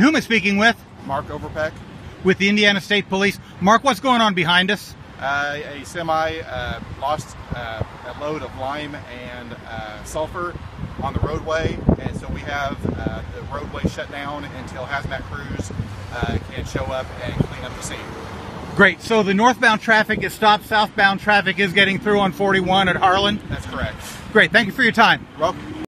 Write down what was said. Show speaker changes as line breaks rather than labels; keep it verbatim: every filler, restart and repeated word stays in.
who am I speaking with?
Mark Overpeck.
With the Indiana State Police. Mark, what's going on behind us?
Uh, a semi uh, lost uh, a load of lime and uh, sulfur on the roadway, and so we have uh, the roadway shut down until hazmat crews uh, can show up and clean up the scene.
Great. So the northbound traffic is stopped, southbound traffic is getting through on forty-one at Harlan?
That's correct.
Great. Thank you for your time.
You're welcome.